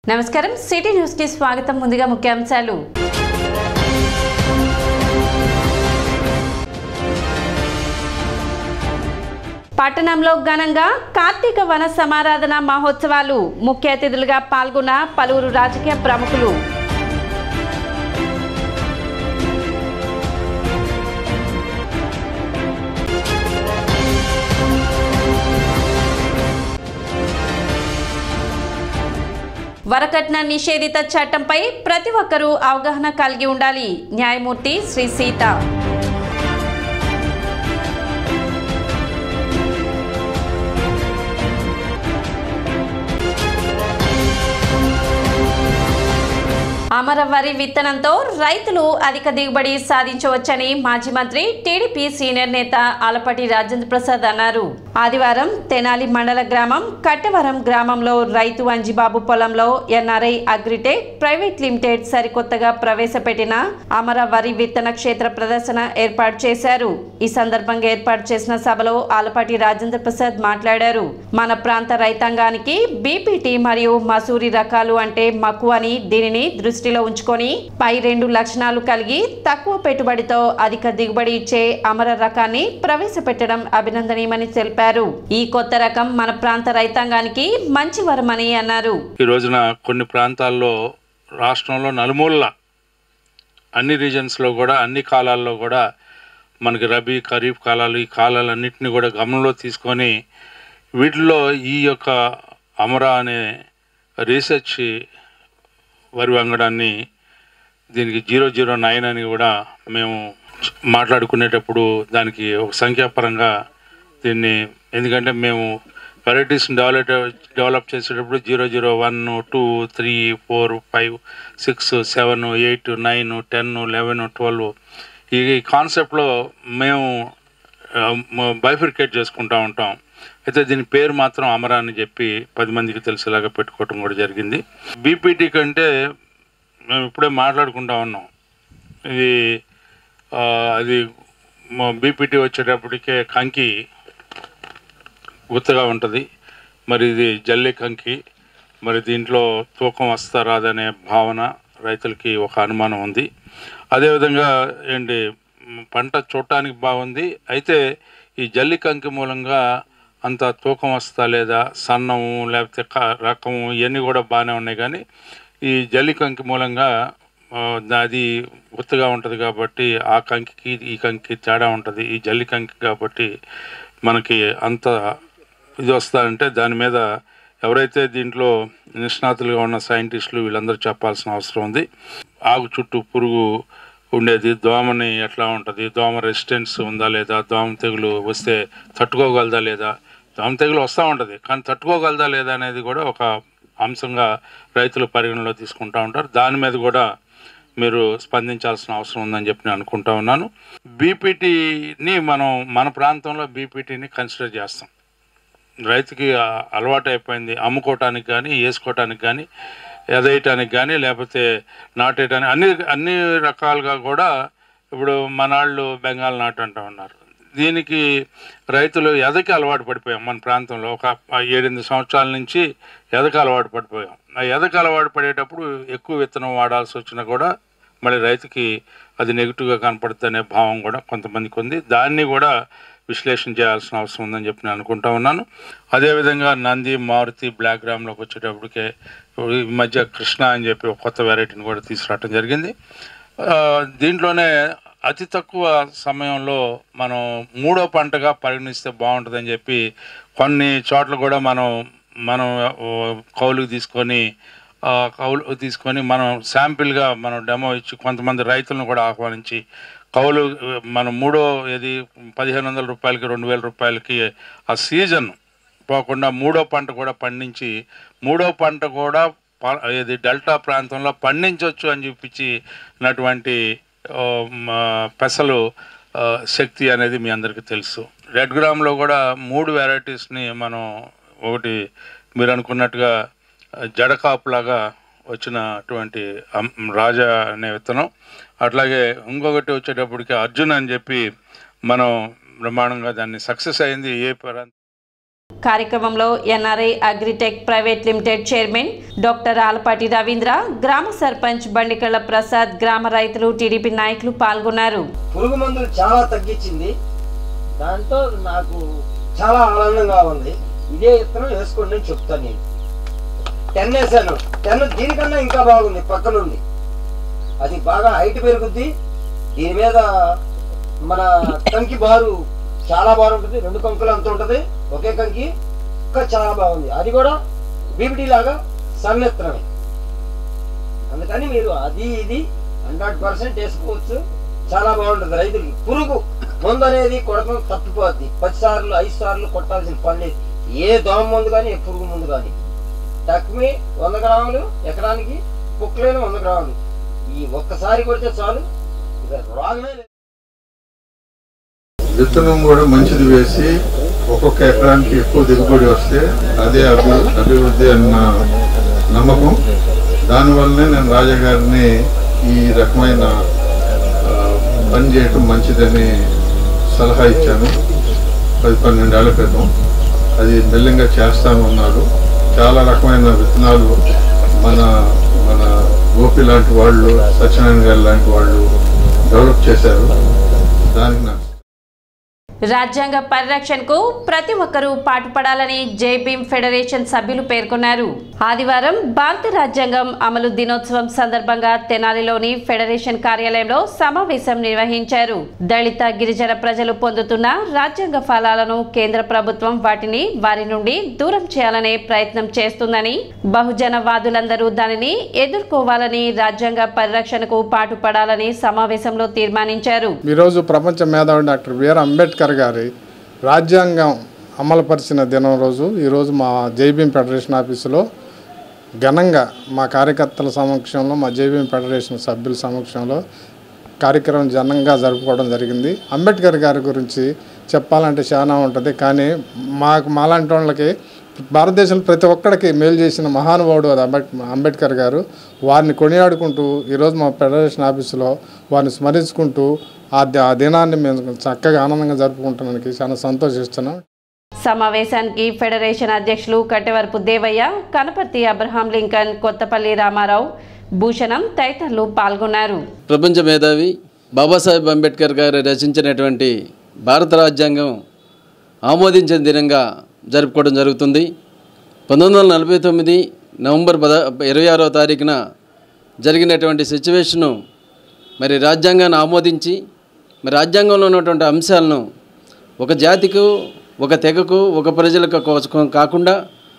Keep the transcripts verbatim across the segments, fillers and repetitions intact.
నమస్కారం city news కి స్వాగతం. ముందుగా ముఖ్యాంశాలు. పట్టణంలో ఘనంగా కార్తీక వన సమారాధన మహోత్సవాలు. ముఖ్య అతిథులుగా పాల్గొన్న పలువురు రాజకీయ ప్రముఖులు. వరకట్న నిషేధిత చట్టంపై ప్రతి ఒక్కరూ అవగాహన కలిగి ఉండాలి. న్యాయమూర్తి శ్రీ సీత. అమర వరి విత్తనంతో రైతులు అధిక దిగుబడి సాధించవచ్చని మాజీ మంత్రి టీడీపీ సీనియర్ నేత ఆలపాటి రాజేంద్ర ప్రసాద్ అన్నారు. ఆదివారం తెనాలి మండల గ్రామం కట్టవరం గ్రామంలో రైతు అంజిబాబు పొలంలో ఎన్ఆర్ఐ అగ్రిటెక్ ప్రైవేట్ లిమిటెడ్ సరికొత్తగా ప్రవేశపెట్టిన అమర వరి విత్తన క్షేత్ర ప్రదర్శన ఏర్పాటు చేశారు. ఈ సందర్భంగా ఏర్పాటు చేసిన సభలో ఆలపాటి రాజేంద్ర ప్రసాద్ మాట్లాడారు. మన ప్రాంత రైతాంగానికి బీపీటీ మరియు మసూరి రకాలు అంటే మక్కువ అని, దీనిని దృష్టిలో ఉంచుకొని పై రెండు లక్షణాలు కలిగి తక్కువ పెట్టుబడితో అధిక దిగుబడి ఇచ్చే అమర రకాన్ని ప్రవేశపెట్టడం అభినందనీయమని తెలిపారు. ఈ కొత్త రకం మన ప్రాంత రైతాంగానికి మంచి వరమని అన్నారు. ఈ రోజున కొన్ని ప్రాంతాల్లో రాష్ట్రంలో నలుమూలల అన్ని రీజన్స్ లో కూడా అన్ని కాలాల్లో కూడా మనకి రబీ ఖరీఫ్ కాలాలు ఈ కాలాలన్నింటినీ కూడా గమనంలో తీసుకొని వీటిల్లో ఈ యొక్క అమరా అనే రీసెర్చ్ వరి వంగడాన్ని దీనికి జీరో జీరో నైన్ అని కూడా మేము మాట్లాడుకునేటప్పుడు దానికి ఒక సంఖ్యాపరంగా దీన్ని, ఎందుకంటే మేము వెరైటీస్ని డెవలప్ డెవలప్ చేసేటప్పుడు zero zero one two three four five six seven eight nine ten eleven twelve ఈ కాన్సెప్ట్లో మేము బైఫిర్కేట్ చేసుకుంటూ ఉంటాం. అయితే దీని పేరు మాత్రం అమరా అని చెప్పి పది మందికి తెలిసేలాగా పెట్టుకోవటం కూడా జరిగింది. బీపీటీ కంటే మేము ఇప్పుడే మాట్లాడుకుంటా ఉన్నాం. ఇది అది బీపీటీ వచ్చేటప్పటికే కంకి గుత్తగా ఉంటుంది. మరి ఇది జల్లి కంకి. మరి దీంట్లో తూకం వస్తా రాదనే భావన రైతులకి ఒక అనుమానం ఉంది. అదేవిధంగా ఏంటి పంట చూడటానికి బాగుంది. అయితే ఈ జల్లి కంకి మూలంగా అంత తూకం వస్తా లేదా సన్నము లేకపోతే రకము ఇవన్నీ కూడా బాగానే ఉన్నాయి. కానీ ఈ జల్లి కంకి మూలంగా అది గుత్తగా ఉంటుంది కాబట్టి ఆ కంకి ఈ కంకి తేడా ఉంటుంది. ఈ జల్లి కంకి కాబట్టి మనకి అంత ఇది వస్తారంటే దాని మీద ఎవరైతే దీంట్లో నిష్ణాతులుగా ఉన్న సైంటిస్టులు వీళ్ళందరూ చెప్పాల్సిన అవసరం ఉంది. ఆకు చుట్టూ పురుగు ఉండేది, దోమని ఎట్లా ఉంటుంది, దోమ రెసిస్టెన్స్ ఉందా లేదా, దోమ తెగులు వస్తే తట్టుకోగలదా లేదా, దోమ తెగులు వస్తూ ఉంటుంది కానీ తట్టుకోగలదా లేదా అనేది కూడా ఒక అంశంగా రైతులు పరిగణలో తీసుకుంటూ ఉంటారు. దాని మీద కూడా మీరు స్పందించాల్సిన అవసరం ఉందని చెప్పి నేను అనుకుంటా ఉన్నాను. బీపీటీని మనం మన ప్రాంతంలో బీపీటీని కన్సిడర్ చేస్తాం. రైతుకి అలవాటు అయిపోయింది అమ్ముకోవటానికి కానీ వేసుకోవటానికి కానీ ఎదేయటానికి కానీ లేకపోతే నాటేయటానికి అన్ని అన్ని రకాలుగా కూడా ఇప్పుడు మనాళ్ళు బెంగాల్ నాటు అంటూ ఉన్నారు. దీనికి రైతులు ఎదకి అలవాటు పడిపోయాం. మన ప్రాంతంలో ఒక ఏడెనిమిది సంవత్సరాల నుంచి ఎదకి అలవాటు పడిపోయాం. ఆ ఎదకి అలవాటు పడేటప్పుడు ఎక్కువ విత్తనం వాడాల్సి వచ్చినా కూడా మళ్ళీ రైతుకి అది నెగిటివ్గా కనపడుతుంది అనే భావం కూడా కొంతమందికి ఉంది. దాన్ని కూడా విశ్లేషణ చేయాల్సిన అవసరం ఉందని చెప్పి నేను అనుకుంటా ఉన్నాను. అదేవిధంగా నంది మారుతి బ్లాక్ గ్రామ్లోకి వచ్చేటప్పటికే ఈ మధ్య కృష్ణ అని చెప్పి ఒక కొత్త వెరైటీని కూడా తీసుకురావడం జరిగింది. దీంట్లోనే అతి తక్కువ సమయంలో మనం మూడో పంటగా పరిగణిస్తే బాగుంటుందని చెప్పి కొన్ని చోట్ల కూడా మనం మనం కౌలుకు తీసుకొని కౌలు తీసుకొని మనం శాంపిల్గా మనం డెమో ఇచ్చి కొంతమంది రైతులను కూడా ఆహ్వానించి కౌలు మనం మూడో ఇది పదిహేను వందల రూపాయలకి రెండు వేల రూపాయలకి ఆ సీజన్ పోకుండా మూడో పంట కూడా పండించి మూడో పంట కూడా ఇది డెల్టా ప్రాంతంలో పండించవచ్చు అని చూపించినటువంటి పెసలు శక్తి అనేది మీ అందరికీ తెలుసు. రెడ్ గ్రామ్లో కూడా మూడు వెరైటీస్ని మనం ఒకటి మీరు అనుకున్నట్టుగా జడకాపులాగా వచ్చినటువంటి రాజా అనే విత్తనం, అట్లాగే ఇంకొకటి వచ్చేటప్పటికి అర్జున్ అని చెప్పి మనం బ్రహ్మాండంగా దాన్ని సక్సెస్ అయింది. ఏ కార్యక్రమంలో NRI agritech private limited chairman doctor Alapati Ravindra, గ్రామ సర్పంచ్ బండికళ్ళ ప్రసాద్, గ్రామ రైతులు, టీడీపీ నాయకులు పాల్గొన్నారు. పురుగు మందులు చాలా తగ్గించింది. దాంతో నాకు చాలా ఆనందంగా ఉంది. ఇదే విత్తనం వేసుకోండి అని చెప్తాను. నేను టెన్ వేసాను. టెన్ దీనికన్నా ఇంకా బాగుంది. పక్కనుంది అది బాగా హైట్ పెరుగుద్ది. దీని మీద మన కంకి బారు చాలా బాగుంటుంది. రెండు కంకులు అంత ఉంటుంది ఒకే కంకి. ఇంకా చాలా బాగుంది. అది కూడా బీబీటీ లాగా సన్నెత్తనమే. అందుకని మీరు అది ఇది హండ్రెడ్ పర్సెంట్ వేసుకోవచ్చు. చాలా బాగుంటుంది. రైతులకి పురుగు మందు అనేది కొడకం తప్పిపోద్ది. పది సార్లు ఐదు సార్లు కొట్టాల్సిన పని లేదు. ఏ దోమ మందు కానీ ఏ పురుగు మందు కానీ. తక్కువే వంద గ్రాములు ఎకరానికి, పుక్కలేని వంద గ్రాములు. ఈ ఒక్కసారి కొడితే చాలు, రాగమే. విత్తనం కూడా మంచిది వేసి ఒక్కొక్క ఎకరానికి ఎక్కువ దిగుబడి వస్తే అదే అభి అభివృద్ధి అన్న నమ్మకం. దానివల్లనే నేను రాజా గారిని ఈ రకమైన పని చేయటం మంచిదని సలహా ఇచ్చాను పది పన్నెండేళ్ల క్రితం. అది మెల్లంగా చేస్తామన్నారు. చాలా రకమైన విత్తనాలు మన మన గోపి లాంటి వాళ్ళు, సత్యనారాయణ గారు లాంటి వాళ్ళు డెవలప్ చేశారు. దానికి నాకు రాజ్యాంగ పరిరక్షణకు ప్రతి ఒక్కరూ పాటుపడాలని జై భీమ్ ఫెడరేషన్ సభ్యులు పేర్కొన్నారు. ఆదివారం భారత రాజ్యాంగం అమలు దినోత్సవం సందర్భంగా తెనాలిలోని ఫెడరేషన్ కార్యాలయంలో సమావేశం నిర్వహించారు. దళిత గిరిజన ప్రజలు పొందుతున్న రాజ్యాంగ ఫలాలను కేంద్ర ప్రభుత్వం వాటిని వారి నుండి దూరం చేయాలనే ప్రయత్నం చేస్తుందని, బహుజన వాదులందరూ దానిని ఎదుర్కోవాలని, రాజ్యాంగ పరిరక్షణకు పాటుపడాలని సమావేశంలో తీర్మానించారు. ఈరోజు ప్రపంచ మేధావి డాక్టర్ బిఆర్ అంబేద్కర్ గారి రాజ్యాంగం అమలుపరిచిన దినం రోజు ఈరోజు మా జై భీమ్ ఫెడరేషన్ ఆఫీసులో ఘనంగా మా కార్యకర్తల సమక్షంలో, మా జై భీమ్ ఫెడరేషన్ సభ్యుల సమక్షంలో కార్యక్రమం ఘనంగా జరుపుకోవడం జరిగింది. అంబేద్కర్ గారి గురించి చెప్పాలంటే చాలా ఉంటుంది. కానీ మాకు మాలాంటి వాళ్ళకి భారతదేశంలో ప్రతి ఒక్కడికి మేలు చేసిన మహానుభావుడు అది అంబేద్కర్ గారు. వారిని కొనియాడుకుంటూ ఈరోజు మా ఫెడరేషన్ ఆఫీసులో వారిని స్మరించుకుంటూ ఆ దినాన్ని మేము చక్కగా ఆనందంగా జరుపుకుంటానికి చాలా సంతోషిస్తున్నాం. సమావేశానికి ఫెడరేషన్ అధ్యక్షులు కట్టెవరపు దేవయ్య, కనపర్తి అబ్రహాం లింకన్, కొత్తపల్లి రామారావు, భూషణం తదితరులు పాల్గొన్నారు. ప్రపంచ మేధావి బాబాసాహెబ్ అంబేద్కర్ గారు రచించినటువంటి భారత రాజ్యాంగం ఆమోదించిన దినంగా జరుపుకోవడం జరుగుతుంది. పంతొమ్మిది వందల నలభై తొమ్మిది నవంబర్ పద ఇరవై ఆరవ తారీఖున జరిగినటువంటి సిచ్యువేషను మరి రాజ్యాంగాన్ని ఆమోదించి, మరి రాజ్యాంగంలో ఉన్నటువంటి అంశాలను ఒక జాతికు, ఒక తెగకు, ఒక ప్రజలకు కోసం కాకుండా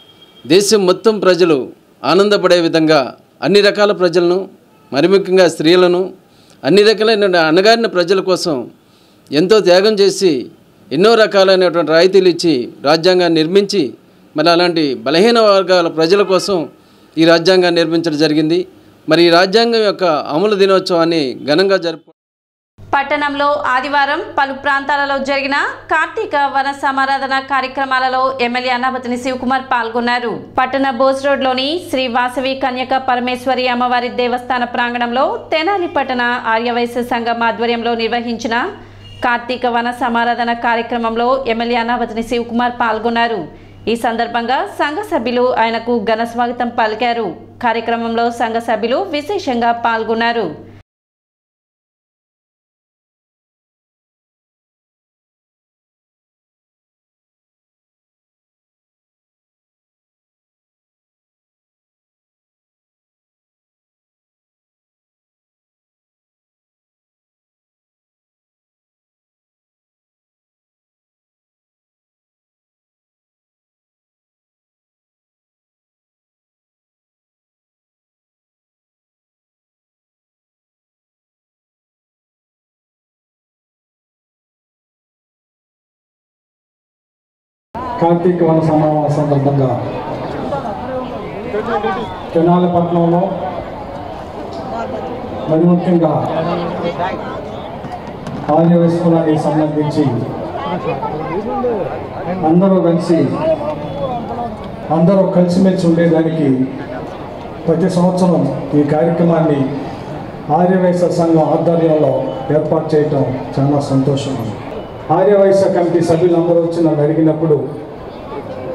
దేశం మొత్తం ప్రజలు ఆనందపడే విధంగా అన్ని రకాల ప్రజలను, మరి ముఖ్యంగా స్త్రీలను, అన్ని రకాలైన అణగారిన ప్రజల కోసం ఎంతో త్యాగం చేసి ఎన్నో రకాలైనటువంటి రాయితీలు ఇచ్చి రాజ్యాంగాన్ని నిర్మించి, మరి అలాంటి బలహీన వర్గాల ప్రజల కోసం ఈ రాజ్యాంగాన్ని నిర్మించడం జరిగింది. మరి ఈ రాజ్యాంగం యొక్క అమలు దినోత్సవాన్ని ఘనంగా జరుపు పట్టణంలో ఆదివారం పలు ప్రాంతాలలో జరిగిన కార్తీక వన సమారాధన కార్యక్రమాలలో ఎమ్మెల్యే అన్నాబతిని శివకుమార్ పాల్గొన్నారు. పట్టణ బోస్ రోడ్లోని శ్రీ వాసవి కన్యక పరమేశ్వరి అమ్మవారి దేవస్థాన ప్రాంగణంలో తెనాలి పట్టణ ఆర్యవైశ్య సంఘం ఆధ్వర్యంలో నిర్వహించిన కార్తీక వన సమారాధన కార్యక్రమంలో ఎమ్మెల్యే అన్నాబతిని శివకుమార్ పాల్గొన్నారు. ఈ సందర్భంగా సంఘ సభ్యులు ఆయనకు ఘన స్వాగతం పలికారు. కార్యక్రమంలో సంఘ సభ్యులు విశేషంగా పాల్గొన్నారు. కార్తీక వన సమావేశం సందర్భంగా తెనాలి పట్టణంలో మరి ముఖ్యంగా ఆర్యవైశ్యులకు సంబంధించి అందరూ కలిసి అందరూ కలిసిమెలిసి ఉండేదానికి ప్రతి సంవత్సరం ఈ కార్యక్రమాన్ని ఆర్యవైశ్య సంఘం ఆధ్వర్యంలో ఏర్పాటు చేయటం చాలా సంతోషం. ఆర్యవైశ్య కమిటీ సభ్యులందరూ వచ్చి నన్ను అడిగినప్పుడు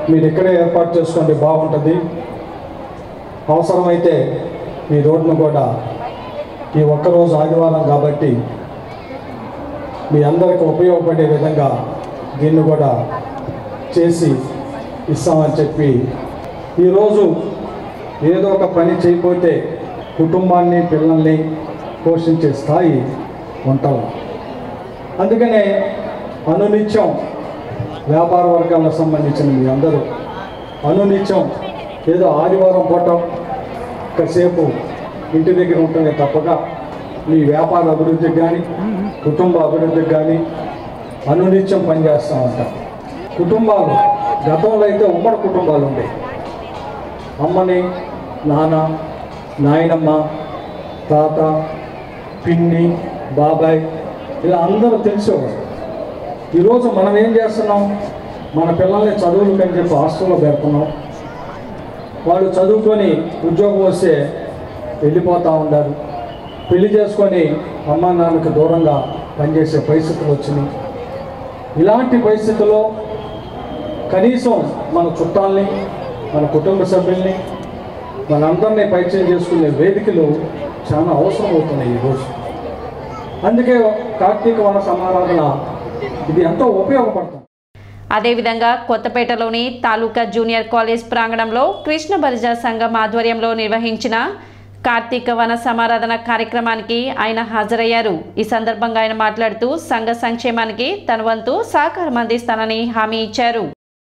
మీరు ఇక్కడే ఏర్పాటు చేసుకోండి, బాగుంటుంది. అవసరమైతే ఈ రోడ్ను కూడా ఈ ఒక్కరోజు ఆదివారం కాబట్టి మీ అందరికీ ఉపయోగపడే విధంగా దీన్ని కూడా చేసి ఇస్తామని చెప్పి, ఈరోజు ఏదో ఒక పని చేయకపోతే కుటుంబాన్ని పిల్లల్ని పోషించే స్థాయి ఉంటాం. అందుకనే అనునిత్యం వ్యాపార వర్గాలకు సంబంధించిన మీ అందరూ అనునిత్యం ఏదో ఆదివారం పూట కాసేపు ఇంటి దగ్గర ఉంటమే తప్పక మీ వ్యాపార అభివృద్ధికి కానీ కుటుంబ అభివృద్ధికి కానీ అనునిత్యం పనిచేస్తూ ఉంటాం. కుటుంబాలు గతంలో అయితే ఉమ్మడి కుటుంబాలు ఉండేవి. అమ్మని, నాన్న, నాయనమ్మ, తాత, పిన్ని, బాబాయ్ ఇలా అందరూ తెలిసేవారు. ఈరోజు మనం ఏం చేస్తున్నాం, మన పిల్లల్ని చదువులు అని చెప్పి హాస్టల్లో పెడుతున్నాం. వాళ్ళు చదువుకొని ఉద్యోగం వస్తే వెళ్ళిపోతూ ఉంటారు. పెళ్లి చేసుకొని అమ్మ నాన్నకి దూరంగా పనిచేసే పరిస్థితులు వచ్చినాయి. ఇలాంటి పరిస్థితుల్లో కనీసం మన చుట్టాలని, మన కుటుంబ సభ్యుల్ని, మనందరినీ పరిచయం చేసుకునే వేదికలు చాలా అవసరం అవుతున్నాయి ఈరోజు. అందుకే కార్తీక వన సమారాధన ఇది ఎంతో ఉపయోగపడుతుంది. అదేవిధంగా కొత్తపేటలోని తాలూకా జూనియర్ కాలేజ్ ప్రాంగణంలో కృష్ణ బలిజ సంఘం ఆధ్వర్యంలో నిర్వహించిన కార్తీక వన సమారాధన కార్యక్రమానికి ఆయన హాజరయ్యారు. ఈ సందర్భంగా ఆయన మాట్లాడుతూ సంఘ సంక్షేమానికి తన వంతు సహకారం అందిస్తానని హామీ ఇచ్చారు.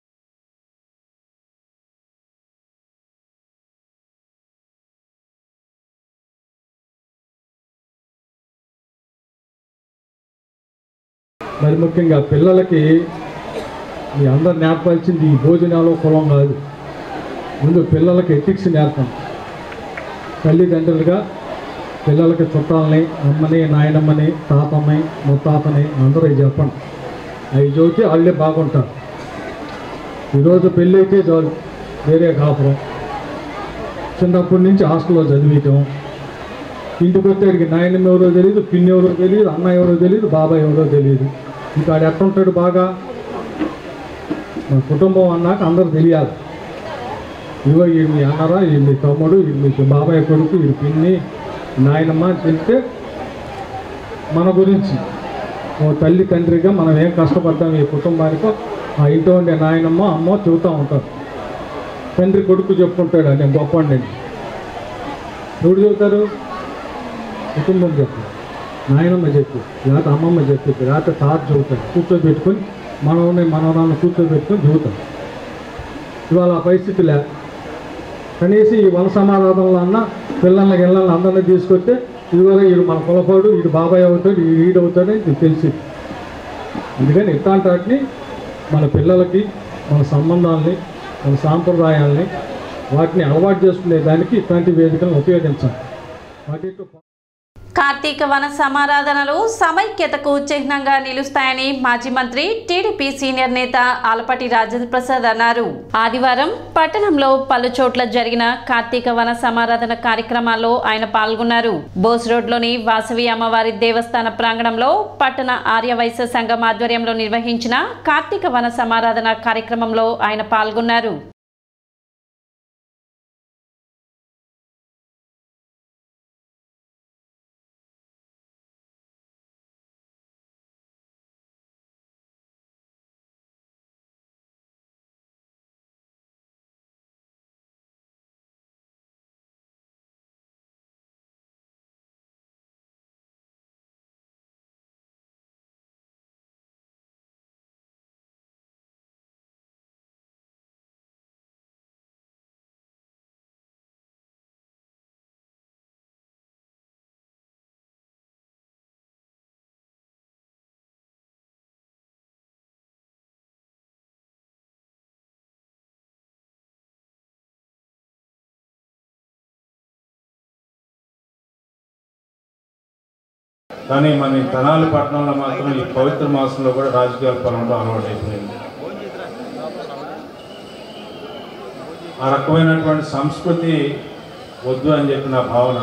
మరి ముఖ్యంగా పిల్లలకి మీ అందరు నేర్పాల్సింది ఈ భోజనాలు కులం కాదు. ముందు పిల్లలకి ఎథిక్స్ నేర్పం. తల్లిదండ్రులుగా పిల్లలకి చుట్టాలని, అమ్మని, నాయనమ్మని, తాతమ్మని, ముత్తాతని అందరూ చెప్పండి. అవి చదివితే వాళ్ళే బాగుంటారు. ఈరోజు పెళ్ళి అయితే చాలు వేరే కాపురం. చిన్నప్పటి నుంచి హాస్టల్లో చదివించడం, ఇంటికి వచ్చేటికి నాయనమ్మ ఎవరో తెలియదు, పిన్ని ఎవరో తెలియదు, అన్న ఎవరో తెలియదు, బాబాయ్ ఎవరో తెలియదు. ఇంకా ఆడు ఎట్టుంటాడు బాగా మన కుటుంబం అన్నాక అందరూ తెలియాలి. ఇవో వీడు మీ అన్నరా, వీడు మీ తమ్ముడు, వీడు మీ బాబాయ్ కొడుకు, వీడు పిన్ని, నాయనమ్మ అని తెలిస్తే మన గురించి ఓ తల్లి తండ్రిగా మనం ఏం కష్టపడ్డాం ఈ కుటుంబానికో ఆ ఇంట్లో ఉండే నాయనమ్మ అమ్మ చెబుతూ ఉంటారు. తండ్రి కొడుకు చెప్పుకుంటాడు నేను గొప్పండి. ఎవరు చెబుతారు? కుటుంబం చెప్పు, నాయనమ్మ చెప్పు, లేకపోతే అమ్మమ్మ చెప్పు, లేకపోతే తాత చెబుతాడు. కూర్చోబెట్టుకొని మనవని మనవరాలను కూర్చోబెట్టుకొని చెబుతాం. ఇవాళ ఆ పరిస్థితి లే. కనీసం ఈ వన సమారాధనలో అన్న పిల్లల్ని గిళ్ళని అందరినీ తీసుకొస్తే ఇదివరకు వీడు మన కులపాడు, వీడు బాబాయ్ అవుతాడు, వీడు ఈడవుతాడు ఇది తెలిసి. అందుకని ఇట్లాంటి వాటిని మన పిల్లలకి, మన సంబంధాలని, మన సాంప్రదాయాల్ని వాటిని అలవాటు చేసుకునే దానికి ఇట్లాంటి వేదికలను ఉపయోగించాలి. వాటితో కార్తీక వన సమారాధనలు సమైక్యతకు చిహ్నంగా నిలుస్తాయని మాజీ మంత్రి టీడీపీ సీనియర్ నేత ఆలపాటి రాజేంద్ర ప్రసాద్ అన్నారు. ఆదివారం పట్టణంలో పలు చోట్ల జరిగిన కార్తీక వన సమారాధన కార్యక్రమాల్లో ఆయన పాల్గొన్నారు. బోస్ రోడ్లోని వాసవి అమ్మవారి దేవస్థాన ప్రాంగణంలో పట్టణ ఆర్యవైశ్య సంఘం ఆధ్వర్యంలో నిర్వహించిన కార్తీక వన సమారాధన కార్యక్రమంలో ఆయన పాల్గొన్నారు. కానీ మన తెనాలి పట్టణంలో మాత్రం ఈ పవిత్ర మాసంలో కూడా రాజకీయాలు పరంగా అలవాటు అయిపోయింది. ఆ రకమైనటువంటి సంస్కృతి వద్దు అని చెప్పి నా భావన.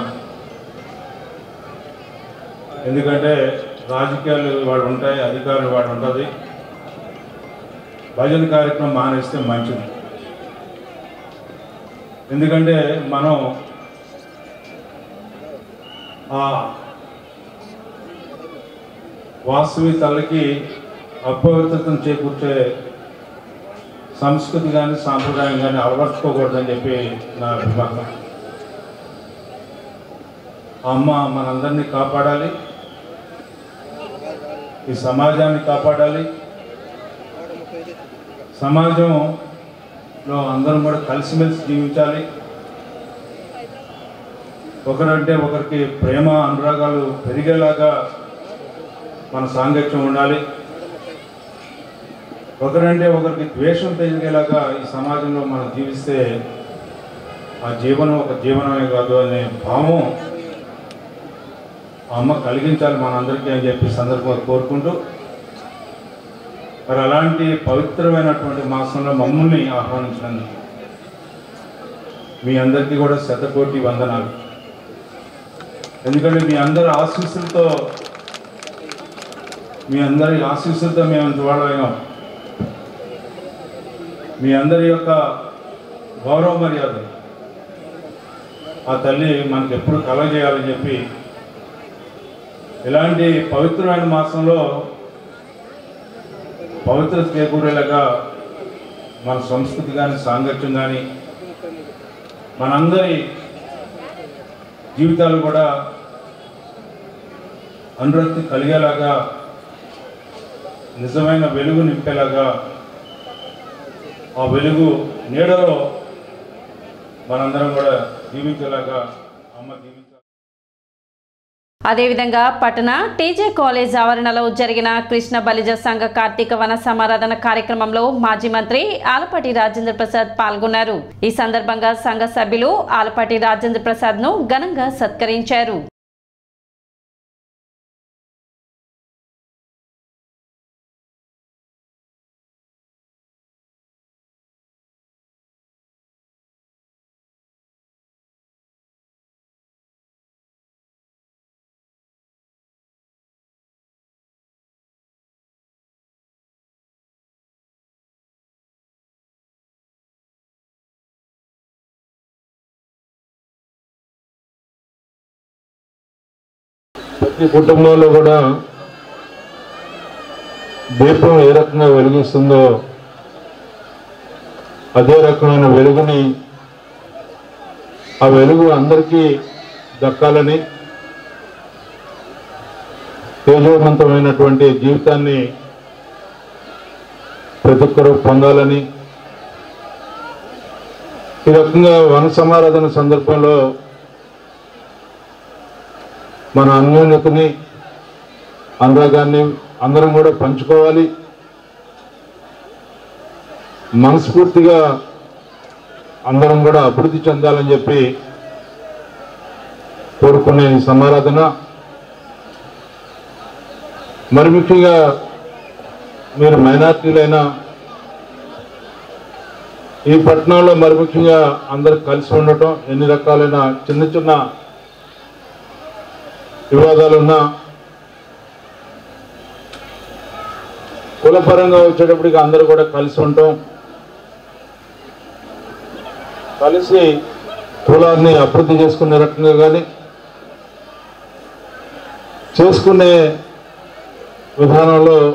ఎందుకంటే రాజకీయాలు వాడు ఉంటాయి, అధికారులు వాడు ఉంటుంది. భజన కార్యక్రమం మానేస్తే మంచిది. ఎందుకంటే మనం ఆ వాస్తవి తల్లికి అపవిత్రతను చేకూర్చే సంస్కృతి కానీ సాంప్రదాయం కానీ అలవర్చుకోకూడదని చెప్పి నా అభిప్రాయం. అమ్మ మనందరినీ కాపాడాలి, ఈ సమాజాన్ని కాపాడాలి, సమాజంలో అందరం కూడా కలిసిమెలిసి జీవించాలి, ఒకరంటే ఒకరికి ప్రేమ అనురాగాలు పెరిగేలాగా మన సాంగత్యం ఉండాలి, ఒకరంటే ఒకరికి ద్వేషం పెరిగేలాగా ఈ సమాజంలో మనం జీవిస్తే ఆ జీవనం ఒక జీవనమే కాదు అనే భావం అమ్మ కలిగించాలి మనందరికీ అని చెప్పి సందర్భంగా కోరుకుంటూ, మరి అలాంటి పవిత్రమైనటువంటి మాసంలో మమ్మల్ని ఆహ్వానించినందుకు మీ అందరికీ కూడా శతకోటి వందనాలు. ఎందుకంటే మీ అందరి ఆశీస్సులతో మీ అందరి ఆశీస్సులతో మేము ఇంతవాళ్ళం. మీ అందరి యొక్క గౌరవ మర్యాద ఆ తల్లి మనకు ఎప్పుడు కలగజేయాలని చెప్పి ఇలాంటి పవిత్రమైన మాసంలో పవిత్రత చేకూరేలాగా మన సంస్కృతి కానీ సాంగత్యం కానీ మనందరి జీవితాలు కూడా అనురక్తి కలిగేలాగా నిజమైన వెలుగు నింపేలాగా ఆ వెలుగు నీడలో మనందరం కూడా జీవించేలాగా అమ్మ జీవించాలి. అదేవిధంగా పట్టణ టీజే కాలేజ్ ఆవరణలో జరిగిన కృష్ణ బలిజ సంఘ కార్తీక వన సమారాధన కార్యక్రమంలో మాజీ మంత్రి ఆలపాటి రాజేంద్ర ప్రసాద్ పాల్గొన్నారు. ఈ సందర్భంగా సంఘ సభ్యులు ఆలపాటి రాజేంద్ర ప్రసాద్ ను ఘనంగా సత్కరించారు. ప్రతి కుటుంబంలో కూడా దీపం ఏ రకంగా వెలిగిస్తుందో అదే రకమైన వెలుగుని ఆ వెలుగు అందరికీ దక్కాలని, తేజవంతమైనటువంటి జీవితాన్ని ప్రతి ఒక్కరూ పొందాలని, ఈ రకంగా వన సమారాధన సందర్భంలో మన అన్యోన్యతని అనురాగాన్ని అందరం కూడా పంచుకోవాలి, మనస్ఫూర్తిగా అందరం కూడా అభివృద్ధి చెందాలని చెప్పి కోరుకునే ఈ సమారాధన మరి ముఖ్యంగా మీరు మైనార్టీలైనా ఈ పట్టణంలో మరి ముఖ్యంగా అందరూ కలిసి ఉండటం, ఎన్ని రకాలైన చిన్న చిన్న వివాదాలున్నా కులపరంగా వచ్చేటప్పటికి అందరూ కూడా కలిసి ఉంటాం, కలిసి కులాన్ని అభివృద్ధి చేసుకునే రకంగా కానీ చేసుకునే విధానంలో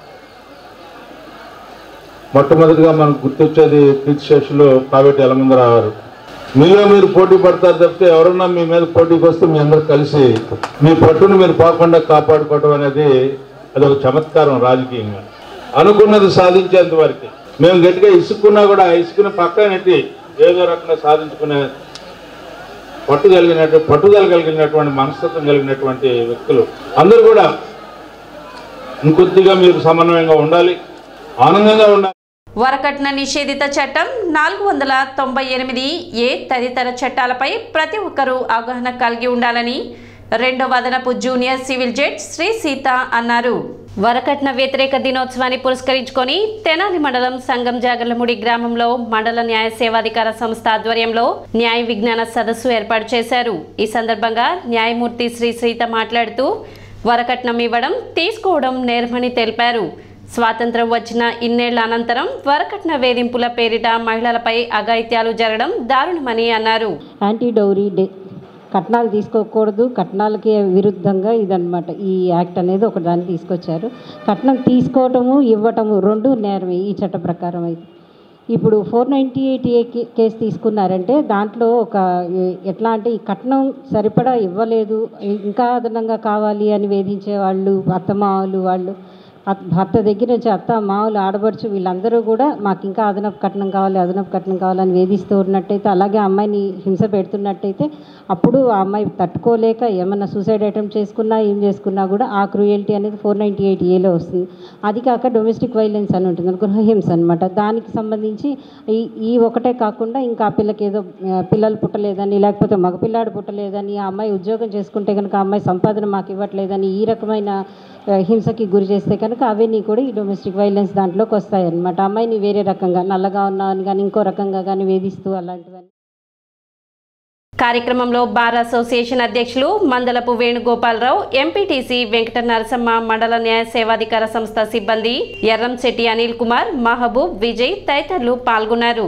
మొట్టమొదటిగా మనకు గుర్తొచ్చేది కీర్తిశేషులు కావేటి ఎలమందరావు గారు. మీలో మీరు పోటీ పడతారు తప్పితే ఎవరన్నా మీ మీద పోటీకి వస్తే మీ అందరూ కలిసి మీ పట్టును మీరు పోకుండా కాపాడుకోవడం అనేది అదొక చమత్కారం. రాజకీయంగా అనుకున్నది సాధించేంత వరకు మేము గట్టిగా ఇసుక్కున్నా కూడా ఇసుకుని పక్కనెట్టి ఏదో రకంగా సాధించుకునే పట్టు కలిగినట్టు పట్టుదల కలిగినటువంటి మనస్తత్వం కలిగినటువంటి వ్యక్తులు అందరూ కూడా ఇంకొద్దిగా మీరు సమన్వయంగా ఉండాలి, ఆనందంగా ఉండాలి. వరకట్న నిషేధిత చట్టం నాలుగు వందల తొంభై ఎనిమిది ఏ తదితర చట్టాలపై ప్రతి ఒక్కరూ అవగాహన కలిగి ఉండాలని రెండవ అదనపు junior civil judge Shri Seetha అన్నారు. వరకట్న వ్యతిరేక దినోత్సవాన్ని పురస్కరించుకొని తెనాలి మండలం సంగం జాగర్లముడి గ్రామంలో మండల న్యాయ సేవాధికార సంస్థ ఆధ్వర్యంలో న్యాయ విజ్ఞాన సదస్సు ఏర్పాటు చేశారు. ఈ సందర్భంగా న్యాయమూర్తి శ్రీ సీత మాట్లాడుతూ వరకట్నం ఇవ్వడం తీసుకోవడం నేరమని తెలిపారు. స్వాతంత్రం వచ్చిన ఇన్నేళ్ల అనంతరం వరకట్న వేధింపుల పేరిట మహిళలపై అఘాయిత్యాలు జరగడం దారుణమని అన్నారు. యాంటీ డౌరీ డే కట్నాలు తీసుకోకూడదు, కట్నాలకి విరుద్ధంగా ఇదన్నమాట ఈ యాక్ట్ అనేది ఒక దాన్ని తీసుకొచ్చారు. కట్నం తీసుకోవటము ఇవ్వటము రెండు నేరమే ఈ చట్ట ప్రకారం. అయితే ఇప్పుడు four ninety eight A case తీసుకున్నారంటే దాంట్లో ఒక ఎట్లా అంటే ఈ కట్నం సరిపడా ఇవ్వలేదు, ఇంకా అదనంగా కావాలి అని వేధించే వాళ్ళు, అత్తమామలు వాళ్ళు, భర్త దగ్గర నుంచి అత్త మామూలు ఆడబడుచు వీళ్ళందరూ కూడా మాకు ఇంకా అదనపు కట్నం కావాలి అదనపు కట్నం కావాలని వేధిస్తూ ఉన్నట్టయితే, అలాగే అమ్మాయిని హింస పెడుతున్నట్టయితే అప్పుడు ఆ అమ్మాయి తట్టుకోలేక ఏమన్నా సూసైడ్ అటెంప్ట్ చేసుకున్నా ఏం చేసుకున్నా కూడా ఆ క్రూయల్టీ అనేది ఫోర్ నైంటీ ఎయిట్ ఏలో వస్తుంది. అది కాక డొమెస్టిక్ వైలెన్స్ అని ఉంటుంది, గృహహింస అనమాట. దానికి సంబంధించి ఈ ఈ ఒకటే కాకుండా ఇంకా ఆ పిల్లకి ఏదో పిల్లలు పుట్టలేదని, లేకపోతే మగపిల్లాడు పుట్టలేదని, ఆ అమ్మాయి ఉద్యోగం చేసుకుంటే కనుక ఆ అమ్మాయి సంపాదన మాకు ఇవ్వట్లేదని ఈ రకమైన హింసకి గురి చేస్తే కనుక అవన్నీ కూడా ఈ డొమెస్టిక్ వైలెన్స్ దాంట్లోకి వస్తాయన్నమాట. అమ్మాయిని వేరే రకంగా నల్లగా ఉన్నామని కానీ ఇంకో రకంగా కానీ వేధిస్తూ అలాంటివన్నీ. కార్యక్రమంలో బార్ అసోసియేషన్ అధ్యక్షులు మందలపు వేణుగోపాలరావు, ఎంపీటీసీ వెంకట నరసమ్మ, మండల న్యాయ సేవాధికార సంస్థ సిబ్బంది ఎర్రంశెట్టి అనిల్ కుమార్, మహబూబ్, విజయ్ తదితరులు పాల్గొన్నారు.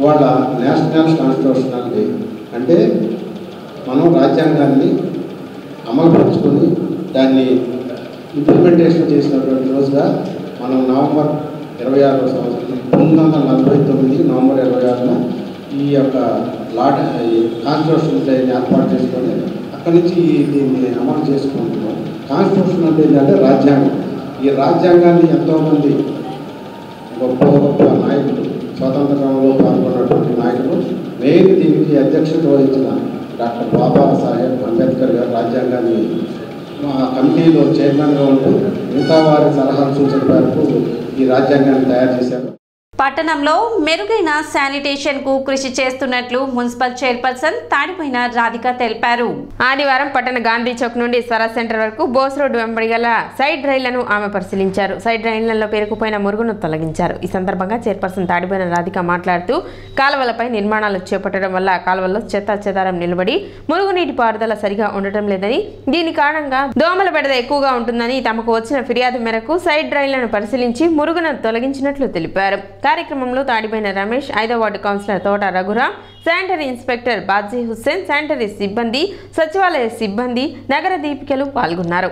అంటే మనం రాజ్యాంగాన్ని అమలుపరుచుకొని దాన్ని ఇంప్లిమెంటేషన్ చేసినటువంటి రోజుగా మనం నవంబర్ ఇరవై ఆరవ సంవత్సరం పంతొమ్మిది వందల నలభై తొమ్మిది నవంబర్ ఇరవై ఆరున ఈ యొక్క లాట్ కాన్స్టిట్యూషన్ డేని ఏర్పాటు చేసుకొని అక్కడి నుంచి దీన్ని అమలు చేసుకుంటున్నాం. కాన్స్టిట్యూషన్ అంటే ఏంటంటే రాజ్యాంగం. ఈ రాజ్యాంగాన్ని ఎంతోమంది గొప్ప గొప్ప నాయకులు, స్వాతంత్రంలో పాల్గొన్నటువంటి నాయకులు, మెయిన్ దీనికి అధ్యక్షత వహించిన డాక్టర్ బాబాసాహెబ్ అంబేద్కర్ గారు రాజ్యాంగాన్ని మా కమిటీలో చైర్మన్గా ఉంటూ మిగతా వారి సలహాలు సూచన మేరకు ఈ రాజ్యాంగాన్ని తయారు చేశారు. పట్టణంలో మెరుగైన శానిటేషన్ కు కృషి చేస్తున్నట్లు మున్సిపల్ చైర్పర్సన్ తాడిపోయిన రాధిక తెలిపారు. ఆదివారం పట్టణ గాంధీ చౌక్ నుండి స్వరాజ్ సెంటర్ వరకు బోస్ రోడ్డు వెంబడి గల సైడ్ రైళ్లను ఆమె పరిశీలించారు. సైడ్ రైళ్లలో పేరుకుపోయిన మురుగును తొలగించారు. ఈ సందర్భంగా చైర్పర్సన్ తాడిపోయిన రాధిక మాట్లాడుతూ కాలువలపై నిర్మాణాలు చేపట్టడం వల్ల కాలువల్లో చెత్త చెదారం నిలబడి మురుగునీటి పారుదల సరిగా ఉండటం లేదని, దీని కారణంగా దోమల బెడద ఎక్కువగా ఉంటుందని తమకు వచ్చిన ఫిర్యాదు మేరకు సైడ్ రైళ్లను పరిశీలించి మురుగును తొలగించినట్లు తెలిపారు. కార్యక్రమంలో తాడిపోయిన రమేష్, ఐదో ward councillor Thota Raghuram, sanitary inspector Baji Hussain, sanitary సిబ్బంది, సచివాలయ సిబ్బంది, నగర దీపికలు పాల్గొన్నారు.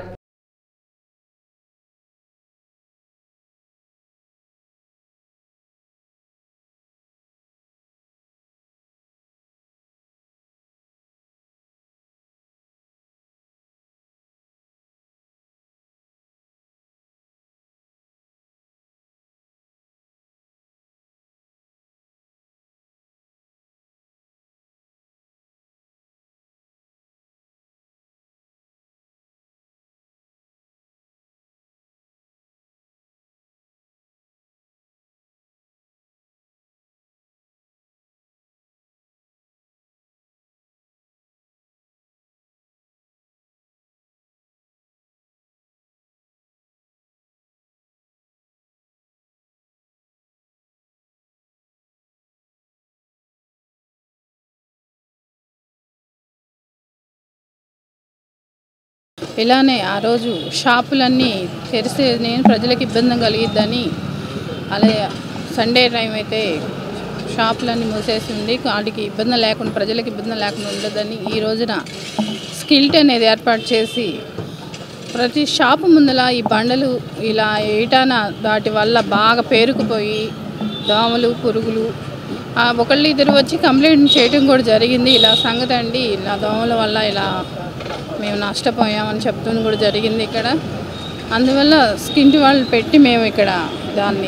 ఇలానే ఆ రోజు షాపులన్నీ తెరిస్తే నేను ప్రజలకు ఇబ్బంది కలిగిద్దని, అలాగే సండే టైం అయితే షాపులన్నీ మూసేసి ఉండి వాటికి ఇబ్బంది లేకుండా ప్రజలకు ఇబ్బంది లేకుండా ఉండదని ఈ రోజున స్కిల్ట్ అనేది ఏర్పాటు చేసి ప్రతి షాపు ముందల ఈ బండలు ఇలా ఏటాన వాటి వల్ల బాగా పేరుకుపోయి దోమలు పురుగులు ఒకళ్ళు ఇద్దరు వచ్చి కంప్లైంట్ చేయడం కూడా జరిగింది. ఇలా సంగతి అండి, ఇలా దోమల వల్ల ఇలా మేము నష్టపోయామని చెప్తుంది కూడా జరిగింది ఇక్కడ. అందువల్ల స్కింటి వాళ్ళు పెట్టి మేము ఇక్కడ దాన్ని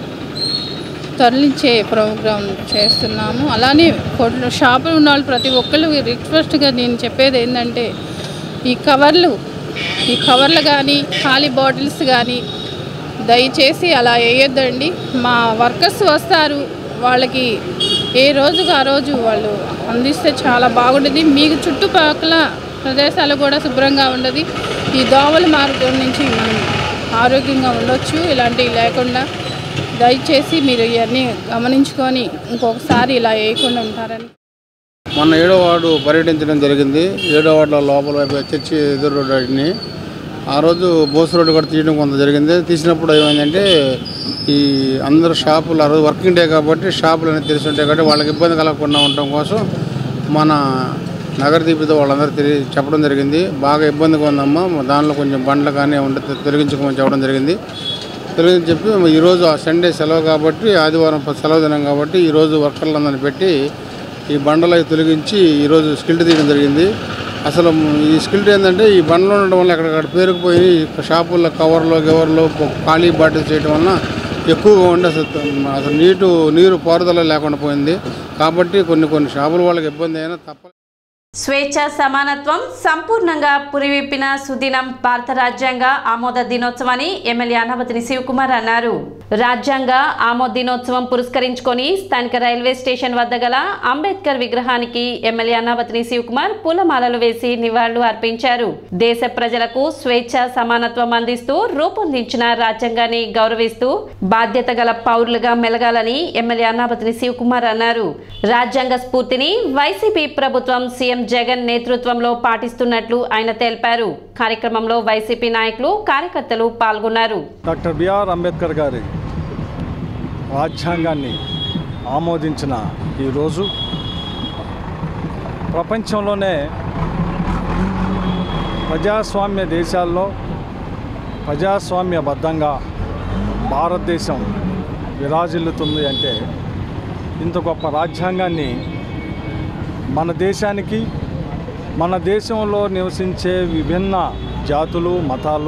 తరలించే ప్రోగ్రాం చేస్తున్నాము. అలానే కొట్లు షాపులు ఉన్న వాళ్ళు ప్రతి ఒక్కళ్ళు రిక్వెస్ట్గా నేను చెప్పేది ఏంటంటే ఈ కవర్లు ఈ కవర్లు కానీ ఖాళీ బాటిల్స్ కానీ దయచేసి అలా వేయొద్దండి. మా వర్కర్స్ వస్తారు, వాళ్ళకి ఏ రోజుకు ఆ రోజు వాళ్ళు అందిస్తే చాలా బాగుంటుంది. మీకు చుట్టుపక్కల ప్రదేశాలు కూడా శుభ్రంగా ఉండదు. ఈ దోమల మార్గం నుంచి మనం ఆరోగ్యంగా ఉండొచ్చు. ఇలాంటివి లేకుండా దయచేసి మీరు ఇవన్నీ గమనించుకొని ఇంకొకసారి ఇలా వేయకుండా ఉంటారని. మొన్న ఏడో వార్డు పర్యటించడం జరిగింది. ఏడో వార్డులో లోపల వైపు చర్చి ఎదురు రోడ్డుని ఆ రోజు బోస్ రోడ్డు కూడా తీయడం కొంత జరిగింది. తీసినప్పుడు ఏమైందంటే ఈ అందరు షాపులు ఆ రోజు వర్కింగ్ డే కాబట్టి షాపులు అనేది తెలిసి ఉంటాయి కాబట్టి వాళ్ళకి ఇబ్బంది కలగకుండా ఉండటం కోసం మన నగర దీపితో వాళ్ళందరూ తెలియ చెప్పడం జరిగింది. బాగా ఇబ్బందిగా ఉందమ్మా, దానిలో కొంచెం బండ్లు కానీ ఉంటే తొలగించుకోమని చెప్పడం జరిగింది. తొలగించి చెప్పి ఈరోజు ఆ సండే సెలవు కాబట్టి, ఆదివారం సెలవు దినం కాబట్టి ఈరోజు వర్కర్లందరినీ పెట్టి ఈ బండలు తొలగించి ఈరోజు స్కిల్ట్ తీయడం జరిగింది. అసలు ఈ స్కిల్ట్ ఏంటంటే ఈ బండ్లు ఉండడం వల్ల ఎక్కడెక్కడ పేరుకుపోయి షాపుల్లో కవర్లో గవర్లో ఖాళీ బాటిల్ చేయడం వలన ఎక్కువగా ఉండి అసలు అసలు నీటు నీరు పారుదల లేకుండా పోయింది. కాబట్టి కొన్ని కొన్ని షాపుల వాళ్ళకి ఇబ్బంది అయినా తప్ప. స్వేచ్ఛ సమానత్వం సంపూర్ణంగా పురివిప్పిన సుదినం భారత రాజ్యాంగ ఆమోద దినోత్సవాన్ని ఎమ్మెల్యే అనామతిని శివకుమార్ అన్నారు. రాజ్యాంగ ఆమోద దినోత్సవం పురస్కరించుకొని స్థానిక రైల్వే స్టేషన్ వద్ద గల అంబేద్కర్ విగ్రహానికి ఎమ్మెల్యే అనామతిని శివకుమార్ పూలమాలలు వేసి నివాళులు అర్పించారు. దేశ ప్రజలకు స్వేచ్ఛ సమానత్వం అందిస్తూ రూపొందించిన రాజ్యాంగాన్ని గౌరవిస్తూ బాధ్యత గల పౌరులుగా మెలగాలని ఎమ్మెల్యే అనామతిని శివకుమార్ అన్నారు. రాజ్యాంగ స్ఫూర్తిని వైసీపీ ప్రభుత్వం సీఎం జగన్ నేతృత్వంలో పాటిస్తున్నట్లు ఆయన తెలిపారు. కార్యక్రమంలో వైసీపీ నాయకులు కార్యకర్తలు పాల్గొన్నారు. డాక్టర్ బిఆర్ అంబేద్కర్ గారి రాజ్యాంగాన్ని ఆమోదించిన ఈరోజు ప్రపంచంలోనే ప్రజాస్వామ్య దేశాల్లో ప్రజాస్వామ్యబద్ధంగా భారతదేశం విరాజిల్లుతుంది అంటే ఇంత గొప్ప రాజ్యాంగాన్ని మన దేశానికి, మన దేశంలో నివసించే విభిన్న జాతులు మతాలు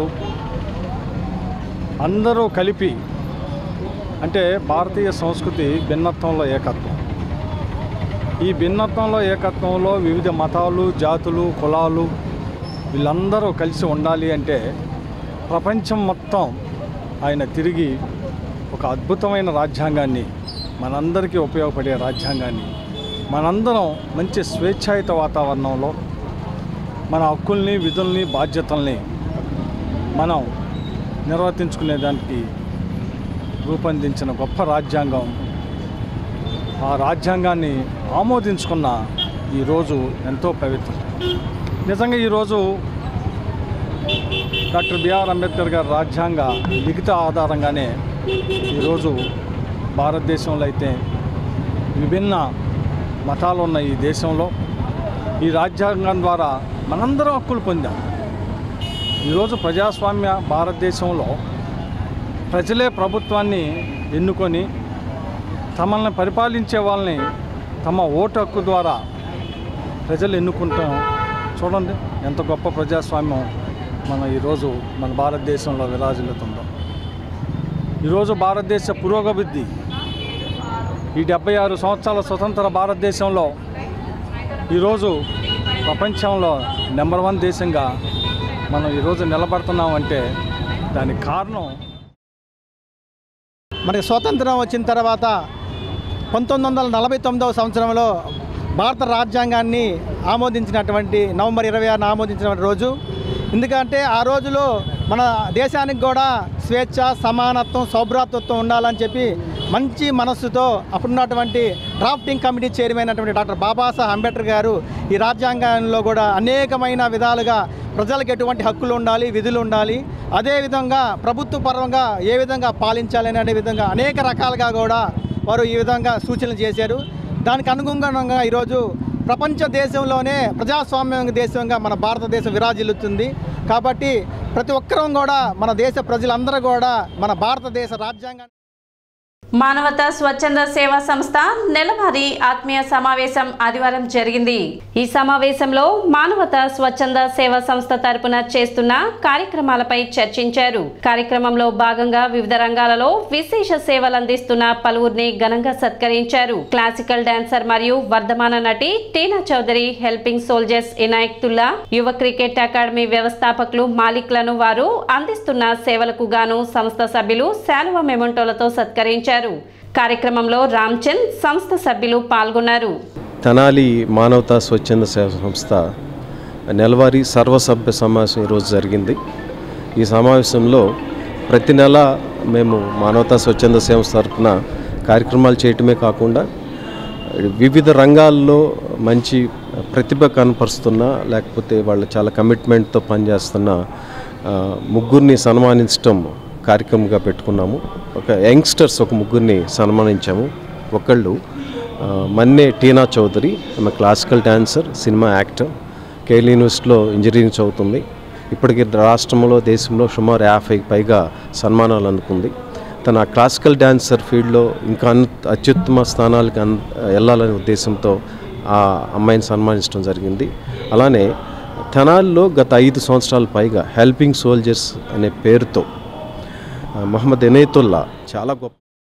అందరూ కలిపి, అంటే భారతీయ సంస్కృతి భిన్నత్వంలో ఏకత్వం. ఈ భిన్నత్వంలో ఏకత్వంలో వివిధ మతాలు జాతులు కులాలు వీళ్ళందరూ కలిసి ఉండాలి అంటే ప్రపంచం మొత్తం ఆయన తిరిగి ఒక అద్భుతమైన రాజ్యాంగాన్ని, మనందరికీ ఉపయోగపడే రాజ్యాంగాన్ని, మనందరం మంచి స్వేచ్ఛాయుత వాతావరణంలో మన హక్కుల్ని విధుల్ని బాధ్యతల్ని మనం నిర్వర్తించుకునేదానికి రూపొందించిన గొప్ప రాజ్యాంగం. ఆ రాజ్యాంగాన్ని ఆమోదించుకున్న ఈరోజు ఎంతో పవిత్రం. నిజంగా ఈరోజు డాక్టర్ బిఆర్ అంబేద్కర్ గారి రాజ్యాంగ లిఖిత ఆధారంగానే ఈరోజు భారతదేశంలో అయితే విభిన్న మతాలు ఉన్న ఈ దేశంలో ఈ రాజ్యాంగం ద్వారా మనందరం హక్కులు పొందాం. ఈరోజు ప్రజాస్వామ్య భారతదేశంలో ప్రజలే ప్రభుత్వాన్ని ఎన్నుకొని తమల్ని పరిపాలించే వాళ్ళని తమ ఓటు హక్కు ద్వారా ప్రజలు ఎన్నుకుంటాం. చూడండి ఎంత గొప్ప ప్రజాస్వామ్యం మన ఈరోజు మన భారతదేశంలో విరాజిల్లుతుందో. ఈరోజు భారతదేశ పురోగతి ఈ డెబ్బై ఆరు సంవత్సరాల స్వతంత్ర భారతదేశంలో ఈరోజు ప్రపంచంలో నెంబర్ వన్ దేశంగా మనం ఈరోజు నిలబడుతున్నామంటే దానికి కారణం మనకి స్వాతంత్రం వచ్చిన తర్వాత పంతొమ్మిది వందల నలభై తొమ్మిదవ సంవత్సరంలో భారత రాజ్యాంగాన్ని ఆమోదించినటువంటి నవంబర్ ఇరవై ఆరున ఆమోదించిన రోజు. ఎందుకంటే ఆ రోజులో మన దేశానికి కూడా స్వేచ్ఛ సమానత్వం సౌభ్రాతృత్వం ఉండాలని చెప్పి మంచి మనస్సుతో అప్పుడున్నటువంటి డ్రాఫ్టింగ్ కమిటీ చైర్మన్ అయినటువంటి డాక్టర్ బాబాసాహెబ్ అంబేద్కర్ గారు ఈ రాజ్యాంగంలో కూడా అనేకమైన విధాలుగా ప్రజలకు ఎటువంటి హక్కులు ఉండాలి, విధులు ఉండాలి, అదేవిధంగా ప్రభుత్వ పరంగా ఏ విధంగా పాలించాలి అనే విధంగా అనేక రకాలుగా కూడా వారు ఈ విధంగా సూచనలు చేశారు. దానికి అనుగుణంగా ఈరోజు ప్రపంచ దేశంలోనే ప్రజాస్వామ్య దేశంగా మన భారతదేశం విరాజిల్లుతుంది. కాబట్టి ప్రతి ఒక్కరూ కూడా మన దేశ ప్రజలందరూ కూడా మన భారతదేశ రాజ్యాంగాన్ని. మానవతా స్వచ్ఛంద సేవా సంస్థ నెలవారీ ఆత్మీయ సమావేశం ఆదివారం జరిగింది. ఈ సమావేశంలో మానవతా స్వచ్ఛంద సేవా సంస్థ తరపున చేస్తున్న కార్యక్రమాలపై చర్చించారు. కార్యక్రమంలో భాగంగా వివిధ రంగాలలో విశేష సేవలు అందిస్తున్న పలువురిని ఘనంగా సత్కరించారు. క్లాసికల్ డాన్సర్ మరియు వర్ధమాన నటి టీనా చౌదరి, హెల్పింగ్ సోల్జర్స్ ఇనాయతుల్లా, యువ క్రికెట్ అకాడమీ వ్యవస్థాపకులు మాలిక్లను వారు అందిస్తున్న సేవలకు గాను సంస్థ సభ్యులు శాలువా మెమంటోలతో సత్కరించారు. కార్యక్రమంలో రామ్చంద్ సంస్థ సభ్యులు పాల్గొన్నారు. తెనాలి మానవతా స్వచ్ఛంద సేవ సంస్థ నెలవారీ సర్వసభ్య సమావేశం ఈరోజు జరిగింది. ఈ సమావేశంలో ప్రతి నెల మేము మానవతా స్వచ్ఛంద సేవ తరపున కార్యక్రమాలు చేయటమే కాకుండా వివిధ రంగాల్లో మంచి ప్రతిభ కనపరుస్తున్న, లేకపోతే వాళ్ళు చాలా కమిట్మెంట్తో పనిచేస్తున్న ముగ్గురిని సన్మానించడం కార్యక్రమంగా పెట్టుకున్నాము. ఒక యంగ్స్టర్స్ ఒక ముగ్గురిని సన్మానించాము. ఒకళ్ళు మన్నే టీనా చౌదరి, ఆమె classical dancer, cinema actor, KL యూనివర్సిటీలో ఇంజనీరింగ్ చదువుతుంది. ఇప్పటికీ రాష్ట్రంలో దేశంలో సుమారు యాభై పైగా సన్మానాలు అందుకుంది. తన క్లాసికల్ డాన్సర్ ఫీల్డ్లో ఇంకా అత్యుత్తమ స్థానాలకు అన్ వెళ్ళాలనే ఉద్దేశంతో ఆ అమ్మాయిని సన్మానించడం జరిగింది. అలానే తెనాలిలో గత ఐదు సంవత్సరాల పైగా హెల్పింగ్ సోల్జర్స్ అనే పేరుతో మహమ్మద్ ఎనైతుల్లా చాలా గొప్ప.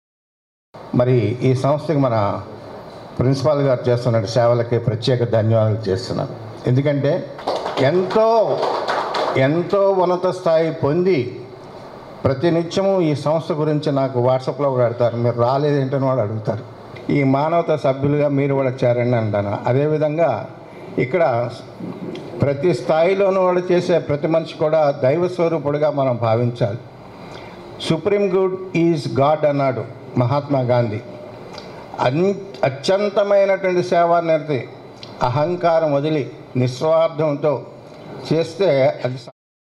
మరి ఈ సంస్థకి మన ప్రిన్సిపాల్ గారు చేస్తున్న సేవలకి ప్రత్యేక ధన్యవాదాలు చేస్తున్నాను. ఎందుకంటే ఎంతో ఎంతో ఉన్నత స్థాయి పొంది ప్రతినిత్యము ఈ సంస్థ గురించి నాకు వాట్సాప్లో కూడా అడుగుతారు, మీరు రాలేదేంటని వాళ్ళు అడుగుతారు. ఈ మానవతా సభ్యులుగా మీరు కూడా చేరండి అంటాను. అదేవిధంగా ఇక్కడ ప్రతి స్థాయిలోనూ వాళ్ళు చేసే ప్రతి మనిషి కూడా దైవ స్వరూపుడుగా మనం భావించాలి. సుప్రీం గుడ్ ఈజ్ గాడ్ అన్నాడు మహాత్మా గాంధీ. అన్ అత్యంతమైనటువంటి సేవానిరతి అహంకారం వదిలి నిస్వార్థంతో చేస్తే అది.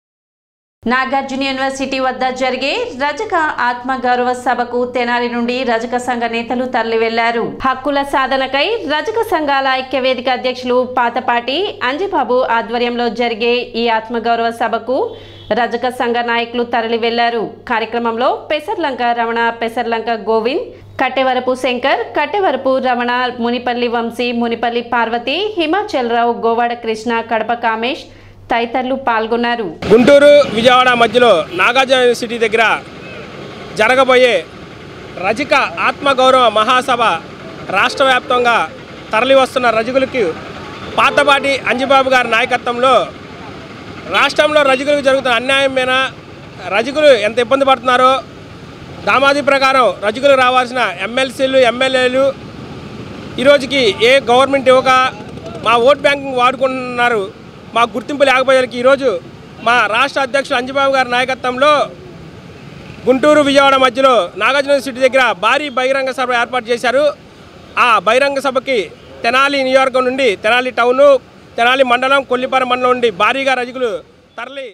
నాగార్జున యూనివర్సిటీ వద్ద జరిగే రజక ఆత్మగౌరవ సభకు తెనాలి నుండి రజక సంఘ నేతలు తరలి వెళ్లారు. హక్కుల సాధనకై రజక సంఘాల ఐక్యవేదిక అధ్యక్షులు పాతపాటి అంజిబాబు ఆధ్వర్యంలో జరిగే ఈ ఆత్మగౌరవ సభకు రజక సంఘ నాయకులు తరలి వెళ్లారు. కార్యక్రమంలో పెసర్లంక రమణ, పెసర్లంక గోవింద్, కట్టెవరపు శంకర్, కట్టెవరపు రమణ, మునిపల్లి వంశీ, మునిపల్లి పార్వతి, హిమాచల్ రావు, గోవాడ కృష్ణ, కడప కామేష్ తదితరులు పాల్గొన్నారు. గుంటూరు విజయవాడ మధ్యలో నాగార్జున యూనివర్సిటీ దగ్గర జరగబోయే రజక ఆత్మగౌరవ మహాసభ రాష్ట్ర వ్యాప్తంగా తరలి వస్తున్న రజకులకు పాతపాటి అంజిబాబు గారి నాయకత్వంలో రాష్ట్రంలో రజకులకు జరుగుతున్న అన్యాయం మీద రజకులు ఎంత ఇబ్బంది పడుతున్నారో దామాది ప్రకారం రజకులు రావాల్సిన ఎమ్మెల్సీలు ఎమ్మెల్యేలు ఈరోజుకి ఏ గవర్నమెంట్ ఇవ్వక మా ఓట్ బ్యాంకింగ్ వాడుకుంటున్నారు. మా గుర్తింపు లేకపోయేకి ఈరోజు మా రాష్ట్ర అధ్యక్షుడు అంజిబాబు గారి నాయకత్వంలో గుంటూరు విజయవాడ మధ్యలో నాగార్జున యూనివర్సిటీ దగ్గర భారీ బహిరంగ సభ ఏర్పాటు చేశారు. ఆ బహిరంగ సభకి తెనాలి నియోజకవర్గం నుండి తెనాలి టౌను, తెనాలి మండలం, కొల్లిపార మండలం నుండి భారీగా రజకులు తరలి.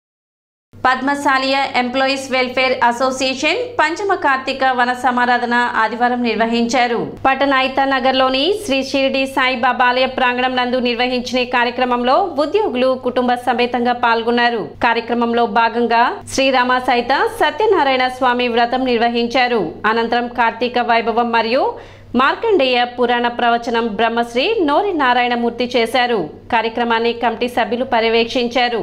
పద్మశాలియ ఎంప్లాయీస్ వెల్ఫేర్ అసోసియేషన్ పంచమ కార్తీక వన సమారాధన ఆదివారం నిర్వహించారు. పట్టణ ఐతానగర్లోని శ్రీ షిరిడి సాయిబాబా ఆలయ ప్రాంగణం నందు నిర్వహించిన కార్యక్రమంలో ఉద్యోగులు కుటుంబ సమేతంగా పాల్గొన్నారు. కార్యక్రమంలో భాగంగా శ్రీరామ సహిత సత్యనారాయణ స్వామి వ్రతం నిర్వహించారు. అనంతరం కార్తీక వైభవం మరియు మార్కండేయ పురాణ ప్రవచనం బ్రహ్మశ్రీ నోరి నారాయణమూర్తి చేశారు. కార్యక్రమాన్ని కమిటీ సభ్యులు పర్యవేక్షించారు.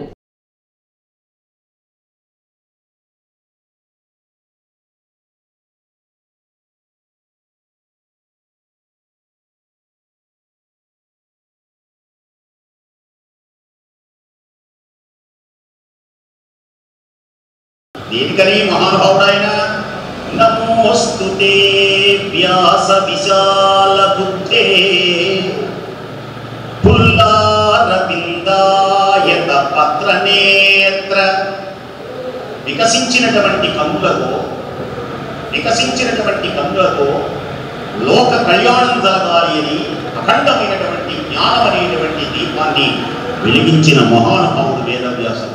దేనికని మహానుభావుడైన నమోస్తుతే వ్యాస విశాల బుద్ధే పుల్లారవిందాయత పత్రనేత్ర. వికసించినటువంటి కన్నులతో వికసించినటువంటి కన్నులతో లోక కళ్యాణం జరగాలి అని అఖండమైనటువంటి జ్ఞానం అనేటువంటి దీపాన్ని వెలిగించిన మహానుభావుడు వేదవ్యాసుడు.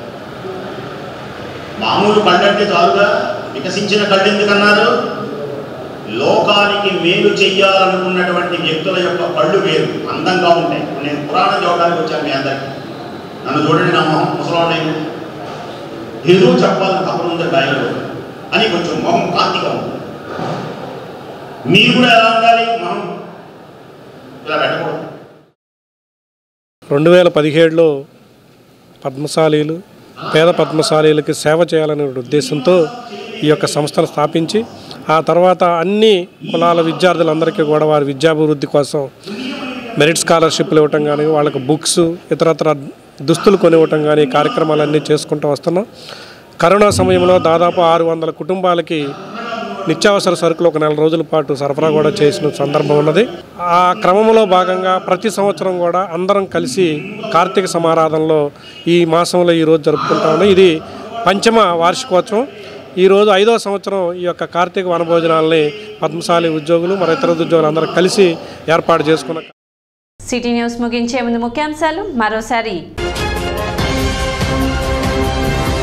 మామూలు కళ్ళంటే చాలుగా, వికసించిన కళ్ళు ఎందుకన్నారు? లోకానికి మేలు చెయ్యాలనుకున్నటువంటి వ్యక్తుల యొక్క కళ్ళు వేరు, అందంగా ఉంటాయి. నేను పురాణ చూడడానికి వచ్చాను మీ అందరికీ. నన్ను చూడండి, నా మొహం ముసలాడైన ఏదో చెప్పాలని తప్పనుంది డైలాగ్ అని కొంచెం మొహం కాంతిగా ఉంటుంది. మీరు కూడా ఎలా ఉండాలి? మొహం ఇలా పెట్టకూడదు. రెండు వేల పదిహేడులో పద్మశాలీలు పేద పద్మశాలీలకి సేవ చేయాలనే ఉద్దేశంతో ఈ యొక్క సంస్థను స్థాపించి ఆ తర్వాత అన్ని కులాల విద్యార్థులందరికీ కూడా వారి విద్యాభివృద్ధి కోసం మెరిట్ స్కాలర్షిప్లు ఇవ్వటం కానీ, వాళ్ళకి బుక్స్ ఇతరత్ర దుస్తులు కొనివ్వటం కానీ కార్యక్రమాలన్నీ చేసుకుంటూ వస్తున్నాం. కరోనా సమయంలో దాదాపు ఆరు వందల కుటుంబాలకి నిత్యావసర సరుకులు ఒక నెల రోజుల పాటు సరఫరా కూడా చేసిన సందర్భం ఉన్నది. ఆ క్రమంలో భాగంగా ప్రతి సంవత్సరం కూడా అందరం కలిసి కార్తీక సమారాధనలో ఈ మాసంలో ఈరోజు జరుపుకుంటా ఉన్నాం. ఇది పంచమ వార్షికోత్సవం. ఈరోజు ఐదో సంవత్సరం ఈ యొక్క కార్తీక వనభోజనాలని పద్మశాలి ఉద్యోగులు మరి ఇతర ఉద్యోగులు అందరూ కలిసి ఏర్పాటు చేసుకున్నాం. సిటీ న్యూస్ ముగించే ముందు ముఖ్యాంశాలు మరోసారి.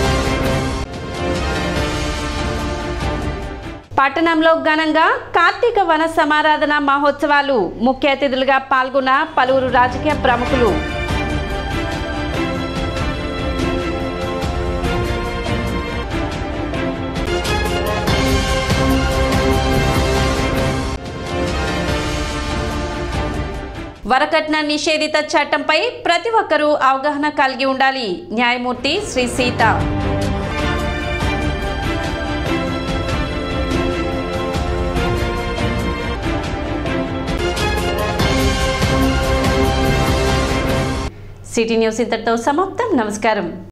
పట్టణంలో ఘనంగా కార్తీక వన సమారాధన మహోత్సవాలు ముఖ్య అతిథులుగా పాల్గొన్న పలువురు రాజకీయ ప్రముఖులు. వరకట్న నిషేధిత చట్టంపై ప్రతి ఒక్కరూ అవగాహన కలిగి ఉండాలి. న్యాయమూర్తి శ్రీ సీత. సిటీ న్యూస్ ఇంతటితో సమాప్తం. నమస్కారం.